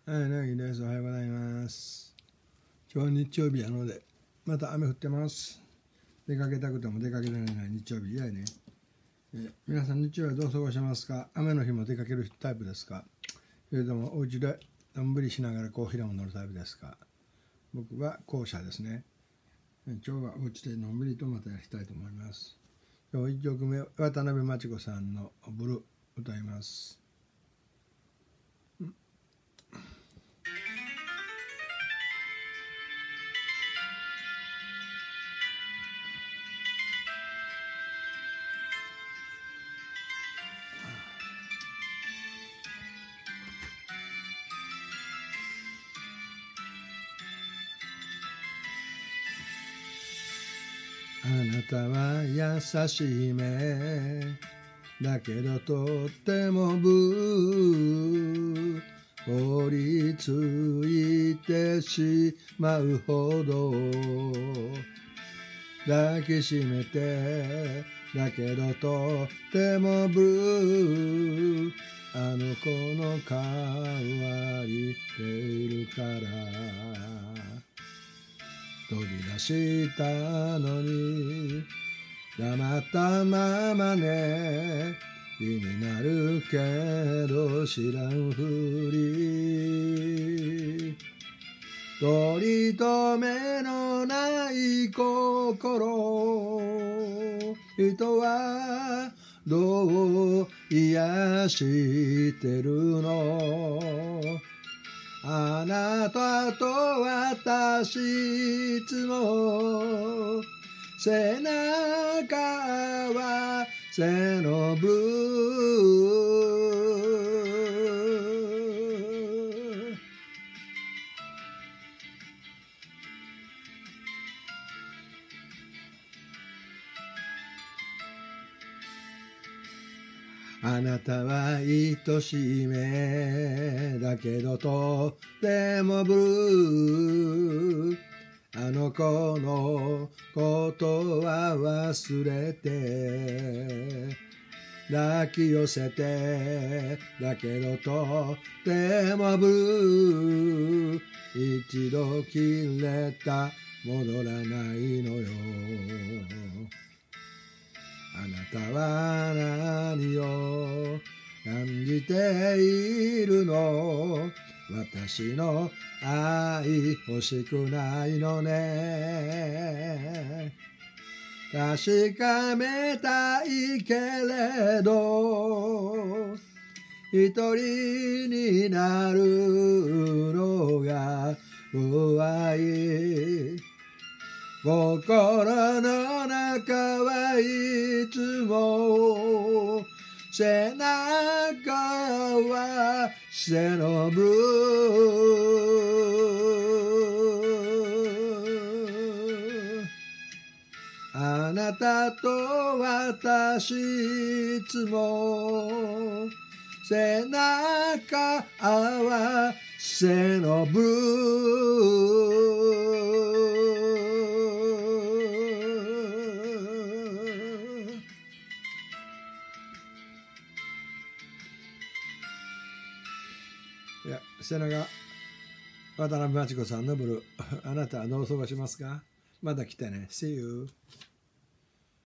はい、なぎです。おはようございます。今日は日曜日なので、また雨降ってます。出かけたくても出かけられない日曜日やね。皆さん日曜日はどう過ごしますか？雨の日も出かけるタイプですか？それともお家でのんびりしながらコーヒーでも飲むタイプですか？僕は後者ですね。今日はお家でのんびりとまたやりたいと思います。今日1曲目、渡辺真知子さんのブルー歌います。あなたは優しい目だけどとってもブー凍りついてしまうほど抱きしめてだけどとってもブルーあの子の変わりているから飛び出したのに黙ったままね気になるけど知らんふり取り留めのない心人はどう癒してるのあなたと私いつも背中は背のブルーあなたは愛しい目だけどとってもブルーあの子のことは忘れて抱き寄せてだけどとってもブルー一度切れた戻らないのよあなたは何を感じているの私の愛欲しくないのね確かめたいけれど一人になるのが怖い心の中はいつも背中は背のブルーあなたと私いつも背中は背のブルーいや背中渡辺真知子さんのブルーあなたはどう過ごしますかまた来てね See you